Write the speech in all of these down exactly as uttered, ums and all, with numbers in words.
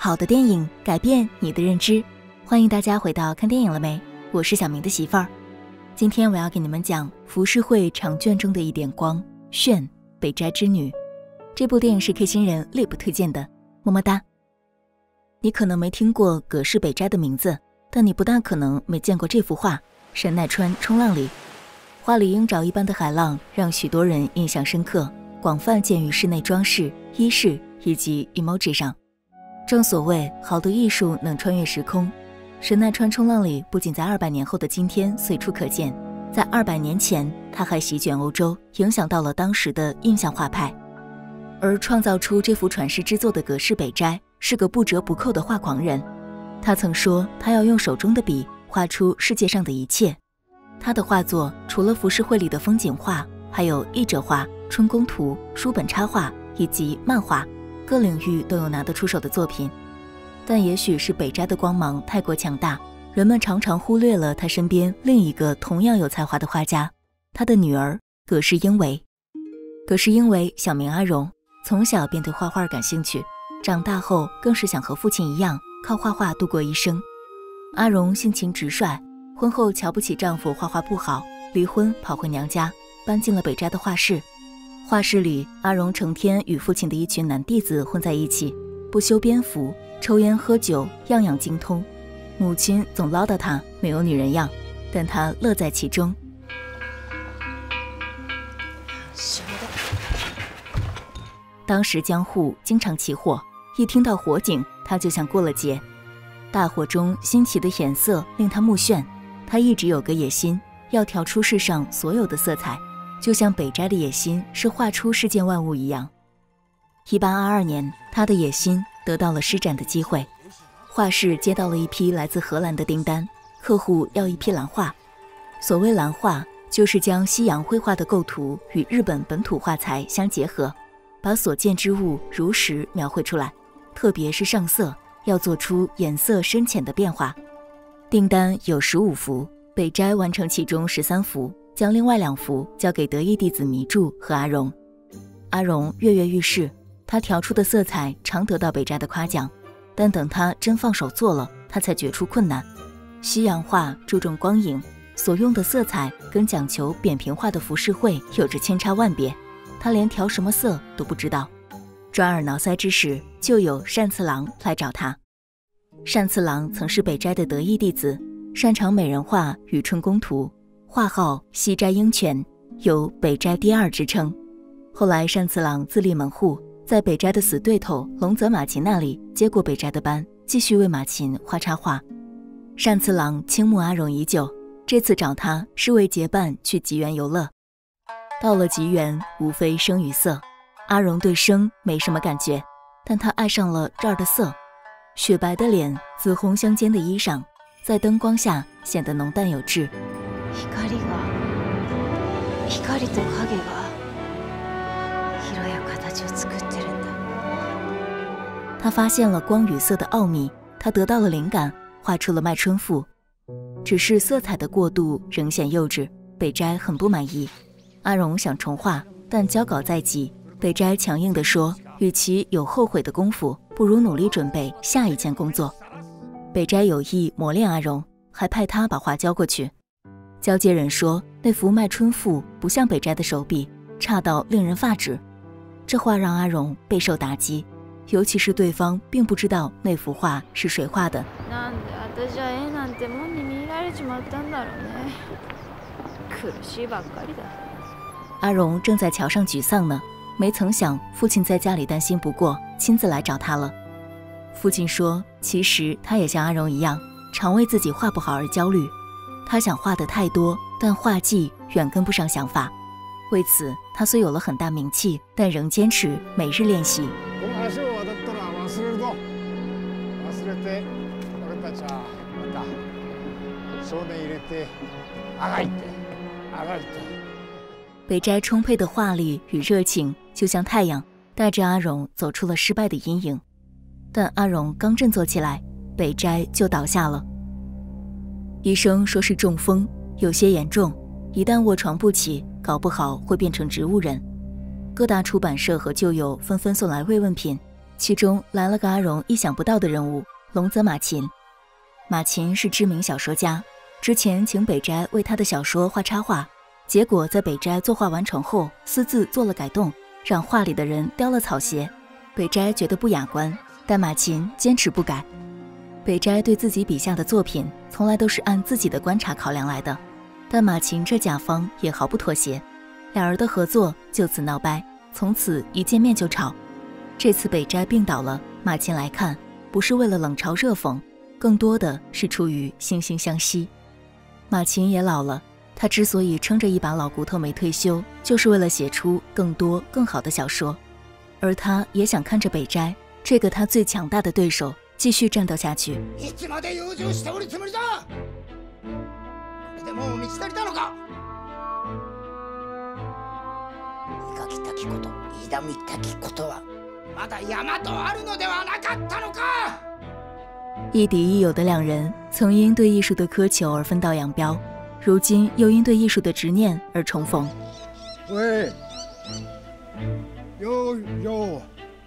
好的电影改变你的认知，欢迎大家回到看电影了没？我是小明的媳妇儿。今天我要给你们讲浮世绘长卷中的一点光，炫北斋之女。这部电影是 K 星人 Lip 推荐的，么么哒。你可能没听过葛饰北斋的名字，但你不大可能没见过这幅画《神奈川冲浪里》。画里鹰爪一般的海浪让许多人印象深刻，广泛见于室内装饰、衣饰以及 emoji 上。正所谓好的艺术能穿越时空，神奈川冲浪里不仅在二百年后的今天随处可见，在二百年前它还席卷欧洲，影响到了当时的印象画派。而创造出这幅传世之作的葛饰北斋是个不折不扣的画狂人，他曾说他要用手中的笔画出世界上的一切。他的画作除了浮世绘里的风景画，还有译者画、春宫图、书本插画以及漫画，各领域都有拿得出手的作品。但也许是北斋的光芒太过强大，人们常常忽略了他身边另一个同样有才华的画家，他的女儿葛饰英为。葛饰英为小名阿荣，从小便对画画感兴趣，长大后更是想和父亲一样靠画画度过一生。阿荣性情直率，婚后瞧不起丈夫画画不好，离婚跑回娘家，搬进了北斋的画室。画室里，阿荣成天与父亲的一群男弟子混在一起，不修边幅，抽烟喝酒，样样精通。母亲总唠叨他没有女人样，但他乐在其中。当时江户经常起火，一听到火警，他就像过了节。大火中新奇的颜色令他目眩，他一直有个野心，要调出世上所有的色彩，就像北斋的野心是画出世间万物一样。一八二二年，他的野心得到了施展的机会。画室接到了一批来自荷兰的订单，客户要一批蓝画。所谓蓝画，就是将西洋绘画的构图与日本本土画材相结合，把所见之物如实描绘出来，特别是上色，要做出颜色深浅的变化。订单有十五幅，北斋完成其中十三幅，将另外两幅交给得意弟子弥柱和阿荣。阿荣跃跃欲试，他调出的色彩常得到北斋的夸奖，但等他真放手做了，他才觉出困难。西洋画注重光影，所用的色彩跟讲求扁平化的浮世绘有着千差万别，他连调什么色都不知道。抓耳挠腮之时，就有单次郎来找他。单次郎曾是北斋的得意弟子，擅长美人画与春宫图，画号西斋英犬，有北斋第二之称。后来单次郎自立门户，在北斋的死对头龙泽马琴那里接过北斋的班，继续为马琴画插画。单次郎倾慕阿荣已久，这次找他是为结伴去吉原游乐。到了吉原，无非声与色。阿荣对声没什么感觉，但他爱上了这儿的色。雪白的脸，紫红相间的衣裳，在灯光下显得浓淡有致。光が、光と影が色や形を作ってるんだ。他发现了光与色的奥秘，他得到了灵感，画出了《卖春赋》。只是色彩的过渡仍显幼稚，北斋很不满意。阿荣想重画，但交稿在即，北斋强硬地说，与其有后悔的功夫，不如努力准备下一件工作。北斋有意磨练阿荣，还派他把画交过去。交接人说，那幅《卖春赋》不像北斋的手笔，差到令人发指。这话让阿荣备受打击，尤其是对方并不知道那幅画是谁画的。阿荣正在桥上沮丧呢，没曾想父亲在家里担心不过，亲自来找他了。父亲说，其实他也像阿荣一样，常为自己画不好而焦虑。他想画的太多，但画技远跟不上想法。为此，他虽有了很大名气，但仍坚持每日练习。北斋充沛的画力与热情，就像太阳，带着阿荣走出了失败的阴影。但阿荣刚振作起来，北斋就倒下了。医生说是中风，有些严重，一旦卧床不起，搞不好会变成植物人。各大出版社和旧友纷纷送来慰问品， 其中来了个阿荣意想不到的人物——龙泽马琴。马琴是知名小说家，之前请北斋为他的小说画插画，结果在北斋作画完成后私自做了改动，让画里的人叼了草鞋。北斋觉得不雅观，但马琴坚持不改。北斋对自己笔下的作品从来都是按自己的观察考量来的，但马琴这甲方也毫不妥协，俩人的合作就此闹掰，从此一见面就吵。这次北斋病倒了，马琴来看，不是为了冷嘲热讽，更多的是出于惺惺相惜。马琴也老了，他之所以撑着一把老骨头没退休，就是为了写出更多更好的小说。而他也想看着北斋这个他最强大的对手继续战斗下去。 いつまで養生しておるつもりだ。これでもう満ち足りたのか。描きたきこと、挑みたきことはまだ山とあるのではなかったのか。 亦敌亦友的两人，曾因对艺术的苛求而分道扬镳，如今又因对艺术的执念而重逢。 喂，有有。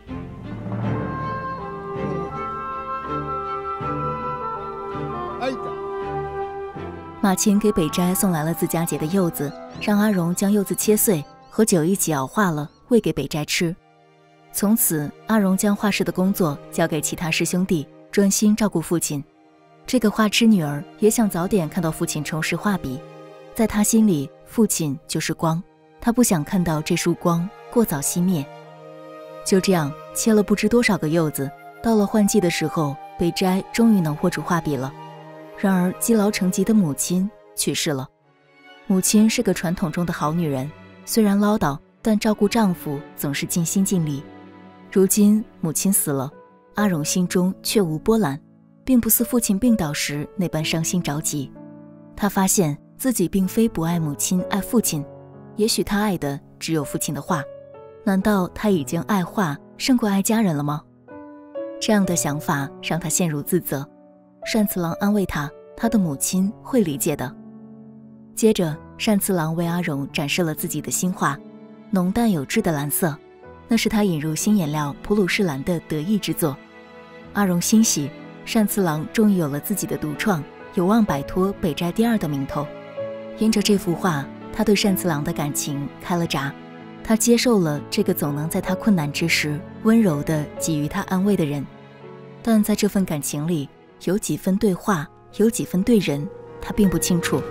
马琴给北斋送来了自家结的柚子，让阿荣将柚子切碎，和酒一起熬化了，喂给北斋吃。从此，阿荣将画室的工作交给其他师兄弟，专心照顾父亲。这个画痴女儿也想早点看到父亲重拾画笔，在她心里，父亲就是光，她不想看到这束光过早熄灭。就这样，切了不知多少个柚子，到了换季的时候，北斋终于能握住画笔了。然而积劳成疾的母亲去世了。母亲是个传统中的好女人，虽然唠叨，但照顾丈夫总是尽心尽力。如今母亲死了，阿荣心中却无波澜，并不似父亲病倒时那般伤心着急。他发现自己并非不爱母亲爱父亲，也许他爱的只有父亲的画。难道他已经爱画胜过爱家人了吗？这样的想法让他陷入自责。单次郎安慰他，他的母亲会理解的。接着，单次郎为阿荣展示了自己的新画，浓淡有致的蓝色，那是他引入新颜料普鲁士蓝的得意之作。阿荣欣喜，单次郎终于有了自己的独创，有望摆脱北斋第二的名头。因着这幅画，他对单次郎的感情开了闸，他接受了这个总能在他困难之时温柔地给予他安慰的人。但在这份感情里，有几分对画，有几分对人，他并不清楚。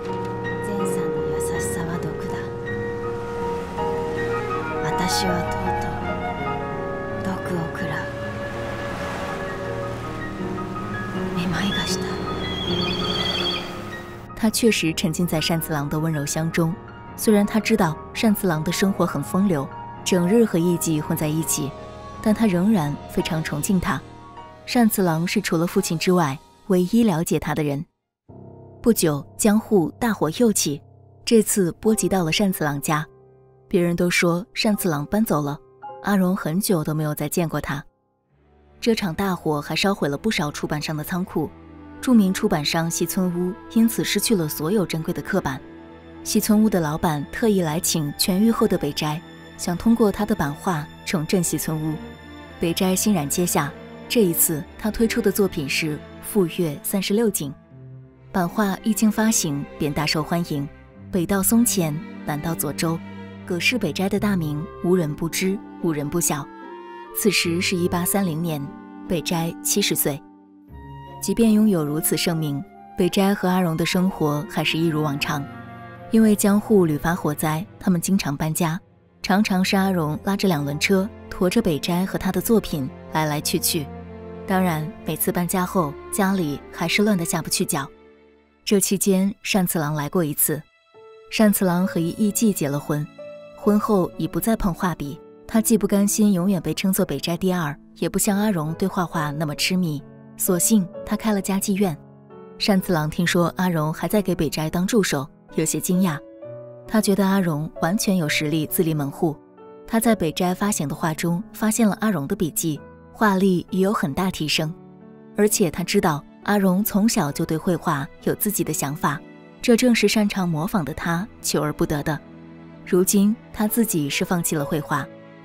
他确实沉浸在单次郎的温柔乡中，虽然他知道单次郎的生活很风流，整日和艺妓混在一起，但他仍然非常崇敬他。单次郎是除了父亲之外唯一了解他的人。不久，江户大火又起，这次波及到了单次郎家。别人都说单次郎搬走了，阿荣很久都没有再见过他。这场大火还烧毁了不少出版商的仓库，著名出版商西村屋因此失去了所有珍贵的刻版。西村屋的老板特意来请痊愈后的北斋，想通过他的版画重振西村屋。北斋欣然接下，这一次他推出的作品是《富岳三十六景》，版画一经发行便大受欢迎，北到松前，南到左州，葛饰北斋的大名无人不知，无人不晓。此时是一八三零年，北斋七十岁。即便拥有如此盛名，北斋和阿荣的生活还是一如往常。因为江户屡发火灾，他们经常搬家，常常是阿荣拉着两轮车，驮着北斋和他的作品来来去去。当然，每次搬家后，家里还是乱得下不去脚。这期间，单次郎来过一次。单次郎和一艺妓结了婚，婚后已不再碰画笔。他既不甘心永远被称作北斋第二，也不像阿荣对画画那么痴迷，索性他开了家妓院。单次郎听说阿荣还在给北斋当助手，有些惊讶。他觉得阿荣完全有实力自立门户。他在北斋发行的画中发现了阿荣的笔记，画力已有很大提升。而且他知道阿荣从小就对绘画有自己的想法，这正是擅长模仿的他求而不得的。如今他自己是放弃了绘画，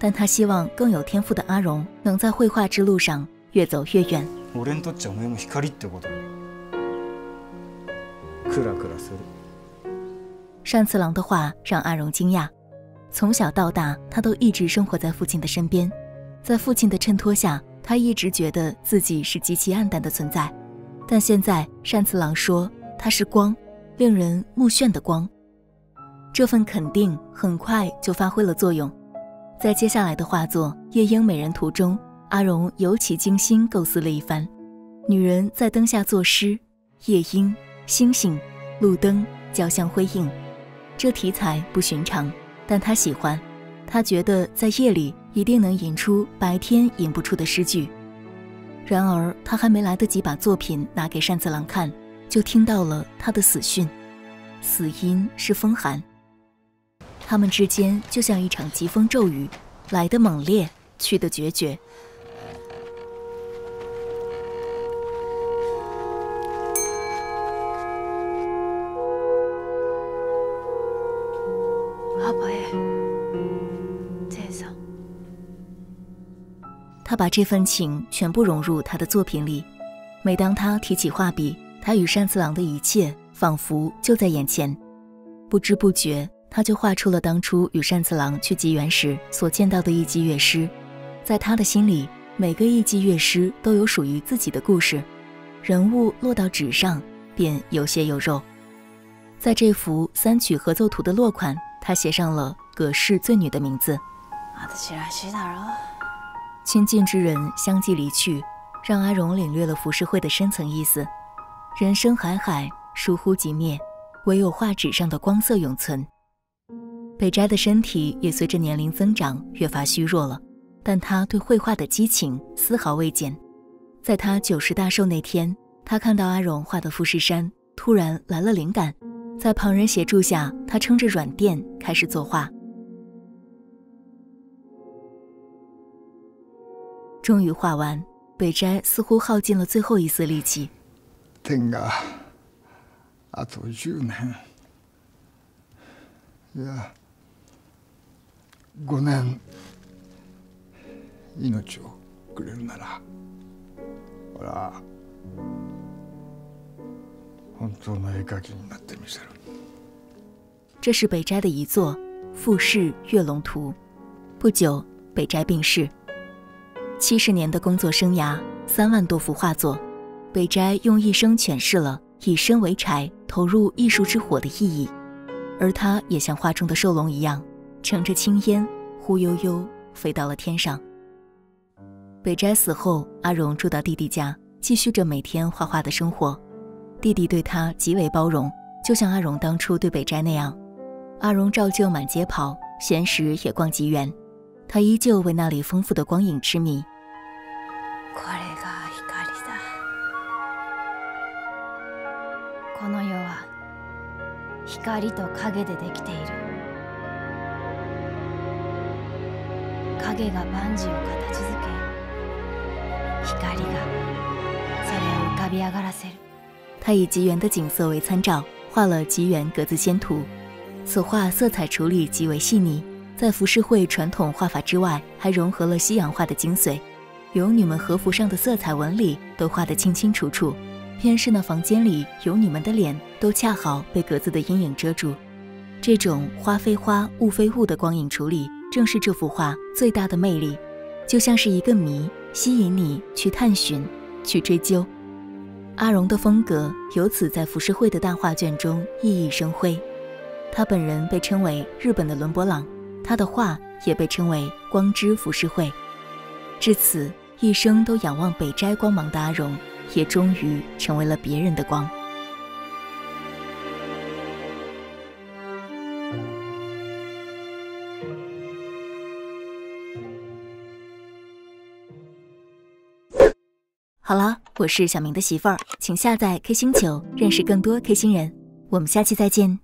但他希望更有天赋的阿荣能在绘画之路上越走越遠。 俺にとっちゃお前も光ってこと。クラクラする。 单次郎的话让阿荣惊讶，从小到大他都一直生活在父亲的身边，在父亲的衬托下，他一直觉得自己是极其暗淡的存在。但现在单次郎说他是光，令人目眩的光。这份肯定很快就发挥了作用。在接下来的画作《夜莺美人图》中，阿荣尤其精心构思了一番。女人在灯下作诗，夜莺、星星、路灯交相辉映，这题材不寻常，但他喜欢。他觉得在夜里一定能引出白天引不出的诗句。然而他还没来得及把作品拿给单次郎看，就听到了他的死讯。死因是风寒。他们之间就像一场疾风骤雨，来得猛烈，去得决绝。他把这份情全部融入他的作品里。每当他提起画笔，他与单次郎的一切仿佛就在眼前。不知不觉他就画出了当初与单次郎去吉原时所见到的艺伎乐师。在他的心里，每个艺伎乐师都有属于自己的故事，人物落到纸上便有血有肉。在这幅三曲合奏图的落款，他写上了葛氏最女的名字。亲近之人相继离去，让阿荣领略了浮世绘的深层意思。人生海海，疏忽即灭，唯有画纸上的光色永存。北斋的身体也随着年龄增长越发虚弱了，但他对绘画的激情丝毫未减。在他九十大寿那天，他看到阿荣画的富士山，突然来了灵感。在旁人协助下，他撑着软垫开始作画。终于画完，北斋似乎耗尽了最后一丝力气。 天があとじゅうねんいやごねん命をくれるなら、俺は本当の絵描きになってみせる。 这是北斋的遗作《富士月龙图》。不久，北斋病逝。七十年的工作生涯，三万多幅画作，北斋用一生诠释了以身为柴，投入艺术之火的意义。而他也像画中的兽龙一样，乘着青烟，忽悠悠飞到了天上。北斋死后，阿荣住到弟弟家，继续着每天画画的生活。弟弟对他极为包容，就像阿荣当初对北斋那样。阿荣照旧满街跑，闲时也逛吉原，他依旧为那里丰富的光影痴迷。 これが光だ。この世は光と影でできている。影が万事を形づけ、光がそれを浮かび上がらせる。 他以吉原的景色为参照，画了吉原格子仙图。此画色彩处理极为细腻，在浮世绘传统画法之外，还融合了西洋画的精髓。游女们和服上的色彩纹理都画得清清楚楚，偏是那房间里游女们的脸都恰好被格子的阴影遮住。这种花非花雾非雾的光影处理，正是这幅画最大的魅力，就像是一个谜，吸引你去探寻，去追究。阿荣的风格由此在浮世绘的大画卷中熠熠生辉。他本人被称为日本的伦勃朗，他的画也被称为光之浮世绘。至此，一生都仰望北斋光芒的阿荣，也终于成为了别人的光。好了，我是小明的媳妇儿，请下载 K 星球，认识更多 K 星人。我们下期再见。